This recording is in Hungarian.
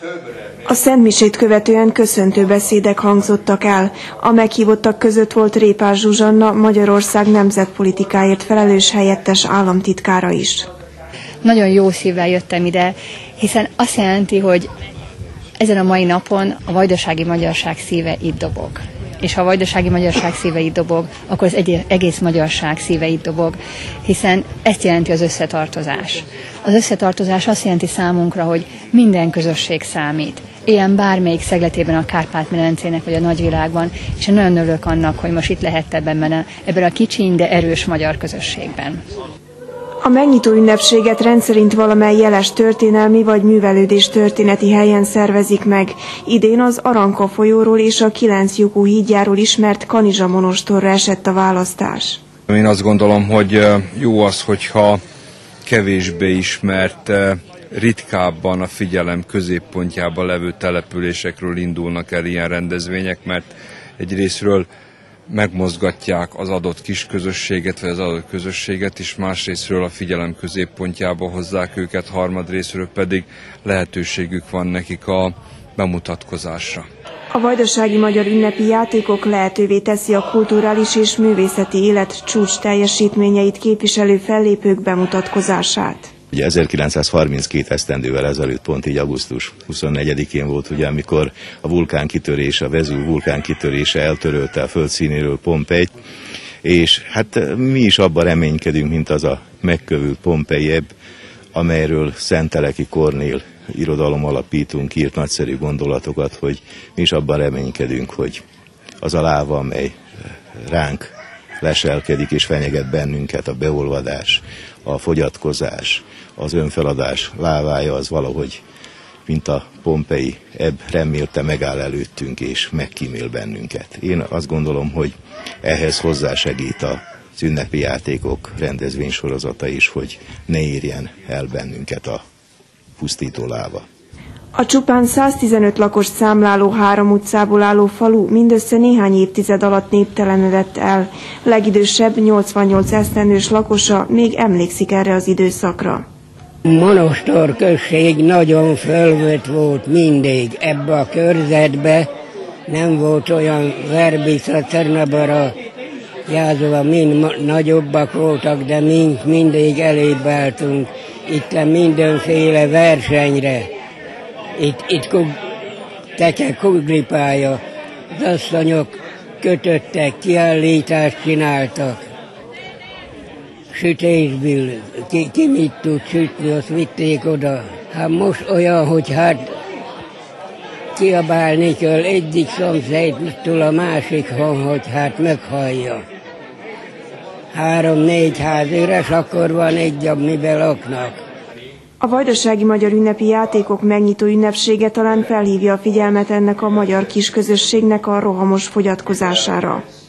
A szentmisét követően köszöntő beszédek hangzottak el. A meghívottak között volt Répás Zsuzsanna, Magyarország nemzetpolitikáért felelős helyettes államtitkára is. Nagyon jó szívvel jöttem ide, hiszen azt jelenti, hogy ezen a mai napon a vajdasági magyarság szíve itt dobog. És ha a vajdasági magyarság szíve itt dobog, akkor az egész magyarság szíve itt dobog, hiszen ezt jelenti az összetartozás. Az összetartozás azt jelenti számunkra, hogy minden közösség számít. Ilyen bármelyik szegletében a Kárpát-medencének vagy a nagyvilágban, és én nagyon örülök annak, hogy most itt lehettem ebben a kicsiny, de erős magyar közösségben. A megnyitó ünnepséget rendszerint valamely jeles történelmi vagy művelődés történeti helyen szervezik meg. Idén az Aranka folyóról és a 9 lyukú hídjáról ismert Kanizsa monostorra esett a választás. Én azt gondolom, hogy jó az, hogyha kevésbé ismert, ritkábban a figyelem középpontjában levő településekről indulnak el ilyen rendezvények, mert egyrészről megmozgatják az adott kis közösséget, vagy az adott közösséget is, másrészről a figyelem középpontjába hozzák őket, harmadrészről pedig lehetőségük van nekik a bemutatkozásra. A vajdasági magyar ünnepi játékok lehetővé teszi a kulturális és művészeti élet csúcs teljesítményeit képviselő fellépők bemutatkozását. Ugye 1932 esztendővel ezelőtt, pont így augusztus 24-én volt, ugye, amikor a vulkánkitörés, a Vezúv vulkánkitörése eltörölte a földszínéről Pompejt, és hát mi is abban reménykedünk, mint az a megkövült Pompei ebb, amelyről Szenteleki Kornél irodalomalapítónk írt nagyszerű gondolatokat, hogy mi is abban reménykedünk, hogy az a láva, amely ránk leselkedik és fenyeget bennünket, a beolvadás, a fogyatkozás, az önfeladás lávája, az valahogy, mint a Pompei ebb remélte, megáll előttünk és megkímél bennünket. Én azt gondolom, hogy ehhez hozzásegít az ünnepi játékok rendezvénysorozata is, hogy ne érjen el bennünket a pusztító láva. A csupán 115 lakost számláló 3 utcából álló falu mindössze néhány évtized alatt néptelenedett el. Legidősebb 88 esztendős lakosa még emlékszik erre az időszakra. Monostor község nagyon fölvött volt mindig ebbe a körzetbe, nem volt olyan Verbica, Czernabara, Jászova, mind nagyobbak voltak, de mindig elébb álltunk itt mindenféle versenyre. Itt teke kuglipálya, az asszonyok kötöttek, kiállítást csináltak. Sütésből, ki mit tud sütni, azt vitték oda. Hát most olyan, hogy hát kiabálni kell egyik szomszédtől a másikon, hogy hát meghallja. 3-4 ház üres, akkor van egy, amiben laknak. A vajdasági magyar ünnepi játékok megnyitó ünnepsége talán felhívja a figyelmet ennek a magyar kisközösségnek a rohamos fogyatkozására.